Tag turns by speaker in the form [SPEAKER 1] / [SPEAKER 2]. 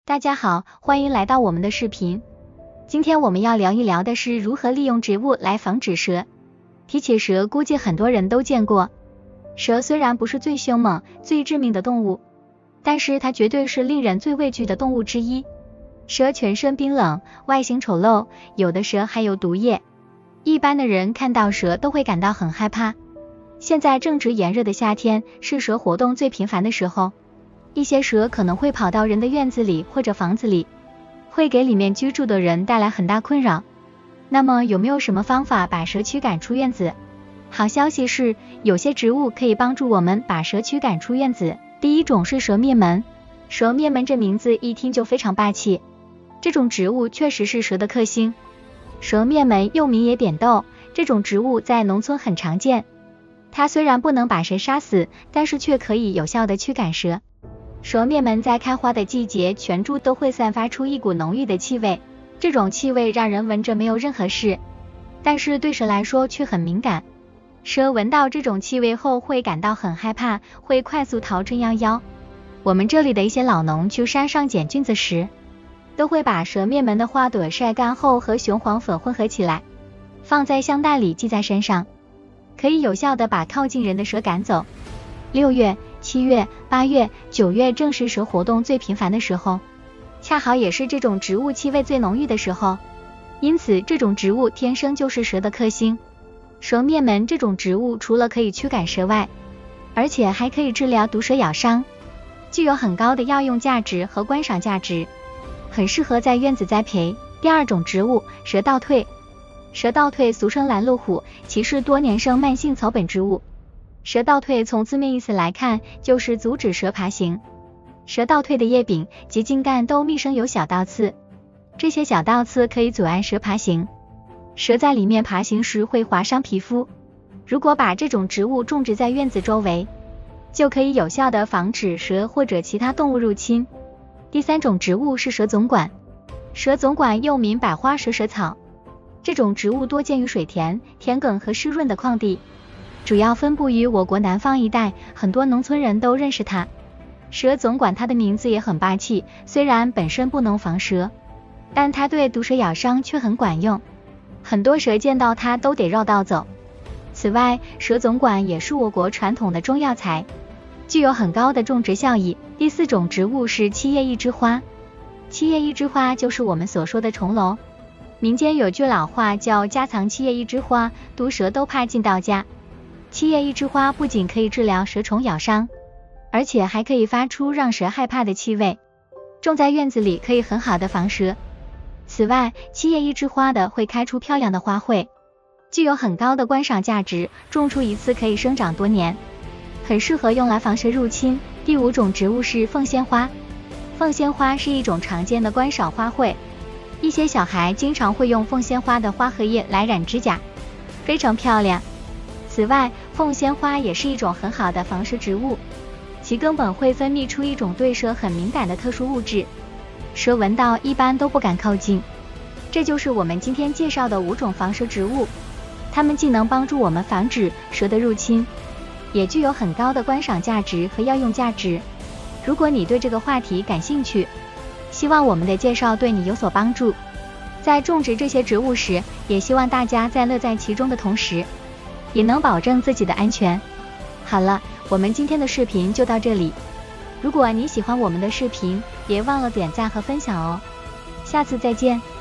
[SPEAKER 1] 大家好，欢迎来到我们的视频。今天我们要聊一聊的是如何利用植物来防止蛇。提起蛇，估计很多人都见过。蛇虽然不是最凶猛、最致命的动物，但是它绝对是令人最畏惧的动物之一。蛇全身冰冷，外形丑陋，有的蛇还有毒液。一般的人看到蛇都会感到很害怕。现在正值炎热的夏天，是蛇活动最频繁的时候。一些蛇可能会跑到人的院子里或者房子里，会给里面居住的人带来很大困扰。那么有没有什么方法把蛇驱赶出院子？好消息是，有些植物可以帮助我们把蛇驱赶出院子。第一种是蛇灭门。蛇灭门这名字一听就非常霸气，这种植物确实是蛇的克星。蛇灭门又名野扁豆，这种植物在农村很常见。它虽然不能把蛇杀死，但是却可以有效的驱赶蛇。蛇灭门在开花的季节，全株都会散发出一股浓郁的气味，这种气味让人闻着没有任何事，但是对蛇来说却很敏感。蛇闻到这种气味后会感到很害怕，会快速逃之夭夭。我们这里的一些老农去山上捡菌子时，都会把蛇灭门的花朵晒干后和雄黄粉混合起来，放在香袋里系在身上，可以有效的把靠近人的蛇赶走。6月、7月、8月、9月正是蛇活动最频繁的时候，恰好也是这种植物气味最浓郁的时候，因此这种植物天生就是蛇的克星。蛇灭门这种植物除了可以驱赶蛇外，而且还可以治疗毒蛇咬伤，具有很高的药用价值和观赏价值，很适合在院子栽培。第二种植物，蛇倒退。蛇倒退俗称拦路虎，其是多年生慢性草本植物。蛇倒退从字面意思来看，就是阻止蛇爬行。蛇倒退的叶柄及茎干都密生有小倒刺，这些小倒刺可以阻碍蛇爬行。蛇在里面爬行时会划伤皮肤，如果把这种植物种植在院子周围，就可以有效的防止蛇或者其他动物入侵。第三种植物是蛇总管。蛇总管又名百花蛇草，这种植物多见于水田、田埂和湿润的旷地，主要分布于我国南方一带，很多农村人都认识它。蛇总管它的名字也很霸气，虽然本身不能防蛇，但它对毒蛇咬伤却很管用，很多蛇见到它都得绕道走。此外，蛇总管也是我国传统的中药材，具有很高的种植效益。第四种植物是七叶一枝花。七叶一枝花就是我们所说的重楼，民间有句老话叫家藏七叶一枝花，毒蛇都怕进到家。七叶一枝花不仅可以治疗蛇虫咬伤，而且还可以发出让蛇害怕的气味，种在院子里可以很好的防蛇。此外，七叶一枝花的会开出漂亮的花卉，具有很高的观赏价值，种出一次可以生长多年，很适合用来防蛇入侵。第五种植物是凤仙花。凤仙花是一种常见的观赏花卉，一些小孩经常会用凤仙花的花和叶来染指甲，非常漂亮。此外，凤仙花也是一种很好的防蛇植物，其根本会分泌出一种对蛇很敏感的特殊物质，蛇闻到一般都不敢靠近。这就是我们今天介绍的5种防蛇植物，它们既能帮助我们防止蛇的入侵，也具有很高的观赏价值和药用价值。如果你对这个话题感兴趣，希望我们的介绍对你有所帮助。在种植这些植物时，也希望大家在乐在其中的同时，也能保证自己的安全。好了，我们今天的视频就到这里。如果你喜欢我们的视频，别忘了点赞和分享哦。下次再见。